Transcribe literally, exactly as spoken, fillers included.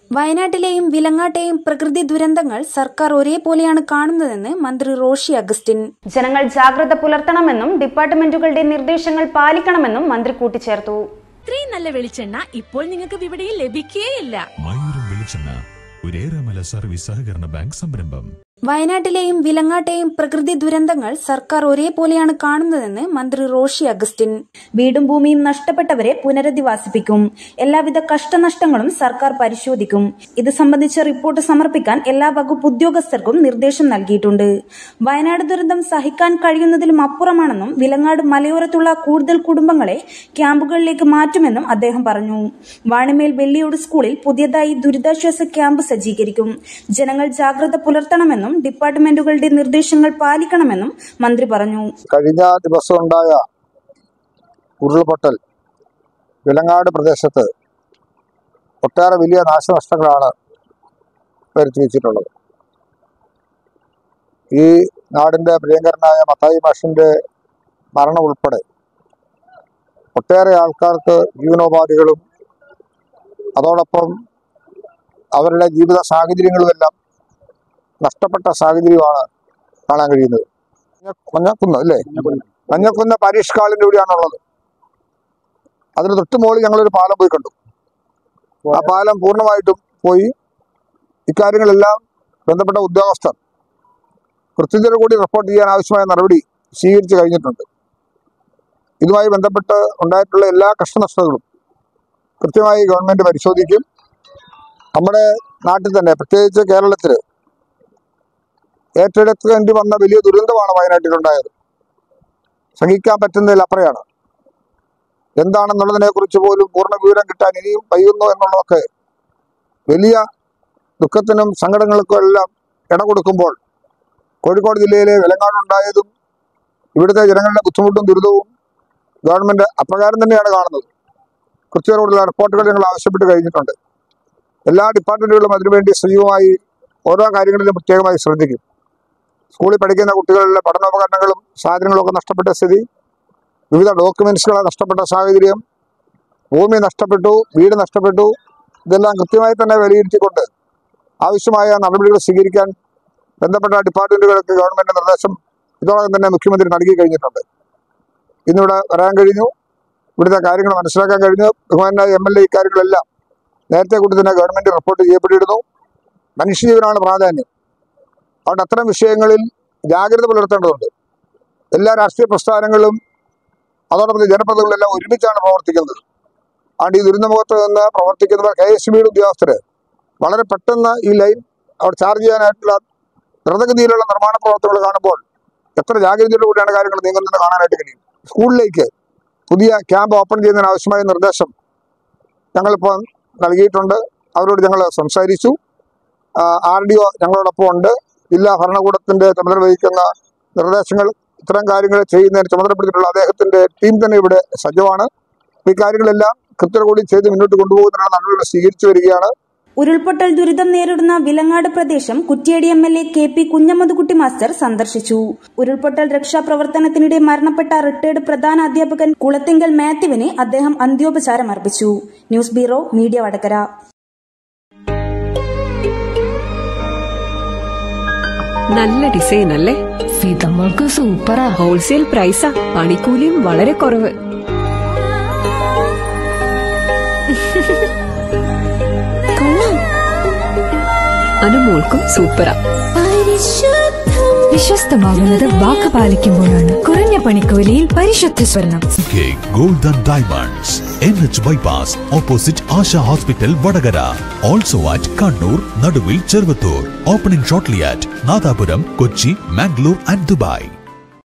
വയനാട്ടിലെയും വിലങ്ങാട്ടെയും പ്രകൃതി ദുരന്തങ്ങൾ സർക്കാർ ഒരേപോലെയാണ് കാണുന്നതെന്ന് മന്ത്രി റോഷി അഗസ്റ്റിൻ. ജനങ്ങൾ ജാഗ്രത പുലർത്തണമെന്നും ഡിപ്പാർട്ട്മെന്റുകളുടെ നിർദ്ദേശങ്ങൾ പാലിക്കണമെന്നും മന്ത്രി കൂട്ടിച്ചേർത്തു. ഇത്രയും നല്ല വെളിച്ചെണ്ണ ഇപ്പോൾ നിങ്ങൾക്ക് വിപണിയിൽ ലഭിക്കുകയില്ല. മയൂരം വെളിച്ചെണ്ണ ഒരു ഏറെമല സർവീസ് സഹകരണ ബാങ്ക് സംരംഭം. വയനാട്ടിലെയും വിലങ്ങാട്ടെയും പ്രകൃതി ദുരന്തങ്ങൾ സർക്കാർ ഒരേപോലെയാണ് കാണുന്നതെന്ന് മന്ത്രി റോഷി അഗസ്റ്റിൻ. വീടും ഭൂമിയും നഷ്ടപ്പെട്ടവരെ പുനരധിവാസിപ്പിക്കും. എല്ലാവിധ കഷ്ടനഷ്ടങ്ങളും സർക്കാർ പരിശോധിക്കും. ഇത് സംബന്ധിച്ച റിപ്പോർട്ട് സമർപ്പിക്കാൻ എല്ലാ വകുപ്പ് ഉദ്യോഗസ്ഥർക്കും നിർദ്ദേശം നൽകിയിട്ടുണ്ട്. വയനാട് ദുരന്തം സഹിക്കാൻ കഴിയുന്നതിലും അപ്പുറമാണെന്നും വിലങ്ങാട് മലയോരത്തുള്ള കൂടുതൽ കുടുംബങ്ങളെ ക്യാമ്പുകളിലേക്ക് മാറ്റുമെന്നും അദ്ദേഹം പറഞ്ഞു. വാണിമേൽ വെള്ളിയോട് സ്കൂളിൽ പുതിയതായി ദുരിതാശ്വാസ ക്യാമ്പ് സജ്ജീകരിക്കും. ജനങ്ങൾ ജാഗ്രത പുലർത്തണമെന്നും ഡിപ്പാർട്ട്മെന്റുകളുടെ നിർദ്ദേശങ്ങൾ പാലിക്കണമെന്നും മന്ത്രി പറഞ്ഞു. കഴിഞ്ഞ ദിവസം ഉണ്ടായ ഉരുൾപൊട്ടൽ വിലങ്ങാട് പ്രദേശത്ത് ഒട്ടേറെ വലിയ നാശനഷ്ടങ്ങളാണ് വരുത്തി വെച്ചിട്ടുള്ളത്. ഈ നാടിൻ്റെ പ്രിയങ്കരനായ മത്തായി മാഷിൻ്റെ മരണം ഉൾപ്പെടെ ഒട്ടേറെ ആൾക്കാർക്ക് ജീവനോപാധികളും അതോടൊപ്പം അവരുടെ ജീവിത സാഹചര്യങ്ങളുമെല്ലാം നഷ്ടപ്പെട്ട സാഹചര്യമാണ് കാണാൻ കഴിയുന്നത്. മഞ്ഞക്കുന്ന് അല്ലേ, മഞ്ഞക്കുന്ന് പാരീഷ് കാളിൻ്റെ കൂടിയാണുള്ളത്. അതിന് തൊട്ടുമുകളിൽ ഞങ്ങളൊരു പാലം പോയി കണ്ടു. ആ പാലം പൂർണ്ണമായിട്ടും പോയി. ഇക്കാര്യങ്ങളെല്ലാം ബന്ധപ്പെട്ട ഉദ്യോഗസ്ഥർ കൃത്യതയോടു കൂടി റിപ്പോർട്ട് ചെയ്യാൻ ആവശ്യമായ നടപടി സ്വീകരിച്ചു കഴിഞ്ഞിട്ടുണ്ട്. ഇതുമായി ബന്ധപ്പെട്ട് ഉണ്ടായിട്ടുള്ള എല്ലാ കഷ്ടനഷ്ടങ്ങളും കൃത്യമായി ഗവൺമെൻറ് പരിശോധിക്കും. നമ്മുടെ നാട്ടിൽ തന്നെ, പ്രത്യേകിച്ച് കേരളത്തിൽ ഏറ്റെടുക്കേണ്ടി വന്ന വലിയ ദുരന്തമാണ് വയനാട്ടിലുണ്ടായത്. സഹിക്കാൻ പറ്റുന്നതിലപ്പുറയാണ്. എന്താണെന്നുള്ളതിനെക്കുറിച്ച് പോലും പൂർണ്ണ വിവരം കിട്ടാൻ ഇനിയും കഴിയുന്നു എന്നുള്ളതൊക്കെ വലിയ ദുഃഖത്തിനും സങ്കടങ്ങൾക്കും എല്ലാം ഇട കൊടുക്കുമ്പോൾ കോഴിക്കോട് ജില്ലയിലെ വിലങ്ങാടുണ്ടായതും ഇവിടുത്തെ ജനങ്ങളുടെ ബുദ്ധിമുട്ടും ദുരിതവും ഗവൺമെൻറ് അപ്രകാരം തന്നെയാണ് കാണുന്നത്. കൃത്യതയോടുള്ള റിപ്പോർട്ടുകൾ ഞങ്ങൾ ആവശ്യപ്പെട്ട് കഴിഞ്ഞിട്ടുണ്ട്. എല്ലാ ഡിപ്പാർട്ട്മെൻറ്റുകളും അതിനുവേണ്ടി സജീവമായി ഓരോ കാര്യങ്ങളിലും പ്രത്യേകമായി ശ്രദ്ധിക്കും. സ്കൂളിൽ പഠിക്കുന്ന കുട്ടികളുടെ പഠനോപകരണങ്ങളും സാധനങ്ങളും ഒക്കെ നഷ്ടപ്പെട്ട സ്ഥിതി, വിവിധ ഡോക്യുമെൻറ്റ്സുകൾ നഷ്ടപ്പെട്ട സാഹചര്യം, ഭൂമി നഷ്ടപ്പെട്ടു, വീട് നഷ്ടപ്പെട്ടു, ഇതെല്ലാം കൃത്യമായി തന്നെ വിലയിരുത്തിക്കൊണ്ട് ആവശ്യമായ നടപടികൾ സ്വീകരിക്കാൻ ബന്ധപ്പെട്ട ഡിപ്പാർട്ട്മെൻറ്റുകൾക്ക് ഗവൺമെൻറ് നിർദ്ദേശം ഇതോടൊപ്പം തന്നെ മുഖ്യമന്ത്രി നൽകി കഴിഞ്ഞിട്ടുണ്ട്. ഇന്നിവിടെ വരാൻ കഴിഞ്ഞു, ഇവിടുത്തെ കാര്യങ്ങൾ മനസ്സിലാക്കാൻ കഴിഞ്ഞു. ബഹുമാനായ എം എൽ എ ഇക്കാര്യങ്ങളെല്ലാം നേരത്തെ കൂടി തന്നെ ഗവൺമെൻറ് റിപ്പോർട്ട് ചെയ്യപ്പെട്ടിരുന്നു. മനുഷ്യജീവനാണ് പ്രാധാന്യം. അതുകൊണ്ട് അത്തരം വിഷയങ്ങളിൽ ജാഗ്രത പുലർത്തേണ്ടതുണ്ട്. എല്ലാ രാഷ്ട്രീയ പ്രസ്ഥാനങ്ങളും അതോടൊപ്പം ജനപ്രതിനിധികളെല്ലാം ഒരുമിച്ചാണ് പ്രവർത്തിക്കുന്നത്. അതുകൊണ്ട് ഈ ദുരന്തമുഖത്ത് നിന്ന് പ്രവർത്തിക്കുന്നവർ കെ എസ് ബിയുടെ ഉദ്യോഗസ്ഥർ വളരെ പെട്ടെന്ന് ഈ ലൈൻ അവിടെ ചാർജ് ചെയ്യാനായിട്ടുള്ള ദ്രുതഗതിയിലുള്ള നിർമ്മാണ പ്രവർത്തനങ്ങൾ കാണുമ്പോൾ എത്ര ജാഗ്രതയോടുകൂടിയാണ് കാര്യങ്ങൾ നീങ്ങുന്നത് കാണാനായിട്ട് കഴിയും. സ്കൂളിലേക്ക് പുതിയ ക്യാമ്പ് ഓപ്പൺ ചെയ്യുന്നതിന് ആവശ്യമായ നിർദ്ദേശം ഞങ്ങളിപ്പോൾ നൽകിയിട്ടുണ്ട്. അവരോട് ഞങ്ങൾ സംസാരിച്ചു. ആർ ഡി ഒ ഞങ്ങളോടൊപ്പം ഉണ്ട്. ജില്ലാ ഭരണകൂടത്തിൻ്റെ ചുമതല വഹിക്കുന്ന നിർദ്ദേശങ്ങൾ ഇത്തരം കാര്യങ്ങൾ ചെയ്യുന്നതിന് ചുമതലപ്പെടുത്തിയിട്ടുള്ള അദ്ദേഹത്തിൻ്റെ ടീം തന്നെ ഇവിടെ സജ്ജമാണ്. ഈ കാര്യങ്ങളെല്ലാം കൃത്യത കൂടി ചെയ്ത് മുന്നോട്ട് കൊണ്ടുപോകുന്നതിനുള്ള നടപടികൾ സ്വീകരിച്ചു വരികയാണ്. ഉരുൾപൊട്ടൽ ദുരിതം നേരിടുന്ന വിലങ്ങാട് പ്രദേശം Kuttiadi M L A K P Kunhammadkutty master സന്ദർശിച്ചു. ഉരുൾപൊട്ടൽ രക്ഷാപ്രവർത്തനത്തിനിടെ മരണപ്പെട്ട റിട്ടയർഡ് പ്രധാന അധ്യാപകൻ കുളത്തിങ്കൽ മാത്യുവിന് അദ്ദേഹം അന്ത്യോപചാരം അർപ്പിച്ചു. News bureau, media Vadakara. നല്ല ഡിസൈൻ അല്ലേ? ഫിതമ്മൾക്ക് സൂപ്പറാ. ഹോൾസെയിൽ പ്രൈസാ, പണിക്കൂലിയും വളരെ കുറവ്. അനുമോൾക്കും സൂപ്പറാ. വിശ്വസ്തമാകുന്നത് വാക്ക് പാലിക്കുമ്പോഴാണ്. കുറഞ്ഞ പണിക്കൂലിയിൽ പരിശുദ്ധ സ്വർണം. Golden diamonds, N H bypass, opposite Asha hospital, Vadakara. Also at Kannur, Naduvil, Cheruvathur. Opening shortly at Nadapuram, Kochi, Mangalore and Dubai.